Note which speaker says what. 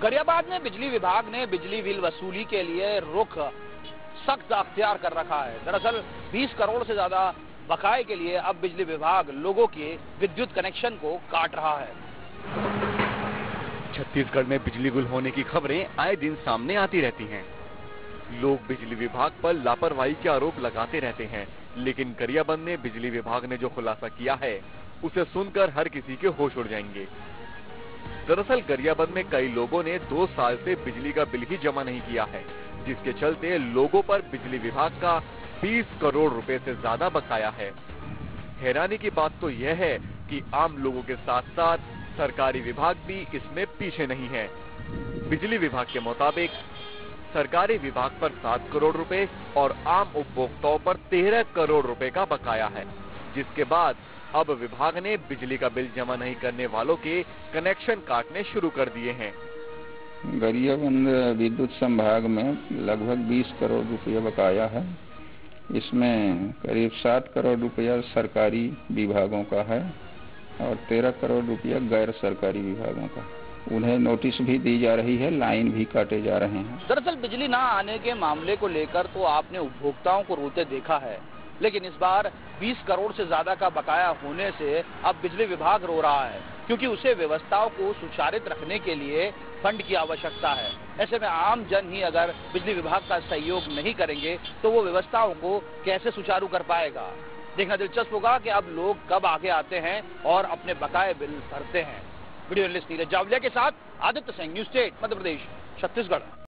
Speaker 1: गरियाबाद में बिजली विभाग ने बिजली बिल वसूली के लिए रुख सख्त अख्तियार कर रखा है। दरअसल 20 करोड़ से ज्यादा बकाये के लिए अब बिजली विभाग लोगों के विद्युत कनेक्शन को काट रहा है।
Speaker 2: छत्तीसगढ़ में बिजली गुल होने की खबरें आए दिन सामने आती रहती हैं। लोग बिजली विभाग पर लापरवाही के आरोप लगाते रहते हैं, लेकिन गरियाबंद में बिजली विभाग ने जो खुलासा किया है उसे सुनकर हर किसी के होश उड़ जाएंगे। दरअसल गरियाबंद में कई लोगों ने 2 साल से बिजली का बिल ही जमा नहीं किया है, जिसके चलते लोगों पर बिजली विभाग का 20 करोड़ रुपए से ज्यादा बकाया है। हैरानी की बात तो यह है कि आम लोगों के साथ साथ सरकारी विभाग भी इसमें पीछे नहीं है। बिजली विभाग के मुताबिक सरकारी विभाग पर 7 करोड़ रुपए और आम उपभोक्ताओं पर 13 करोड़ रुपए का बकाया है, जिसके बाद अब विभाग ने बिजली का बिल जमा नहीं करने वालों के कनेक्शन काटने शुरू कर दिए हैं।
Speaker 3: गरियाबंद विद्युत संभाग में लगभग 20 करोड़ रुपया बकाया है। इसमें करीब 7 करोड़ रुपया सरकारी विभागों का है और 13 करोड़ रुपया गैर सरकारी विभागों का। उन्हें नोटिस भी दी जा रही है, लाइन भी काटे जा रहे हैं।
Speaker 1: दरअसल बिजली ना आने के मामले को लेकर तो आपने उपभोक्ताओं को रोते देखा है, लेकिन इस बार 20 करोड़ से ज्यादा का बकाया होने से अब बिजली विभाग रो रहा है, क्योंकि उसे व्यवस्थाओं को सुचारित रखने के लिए फंड की आवश्यकता है। ऐसे में आम जन ही अगर बिजली विभाग का सहयोग नहीं करेंगे तो वो व्यवस्थाओं को कैसे सुचारू कर पाएगा। देखना दिलचस्प होगा कि अब लोग कब आगे आते हैं और अपने बकाये बिल भरते हैं। वीडियो जर्नलिस्ट नीरज जावलिया के साथ आदित्य सिंह, न्यूज़ 8 मध्य प्रदेश, छत्तीसगढ़।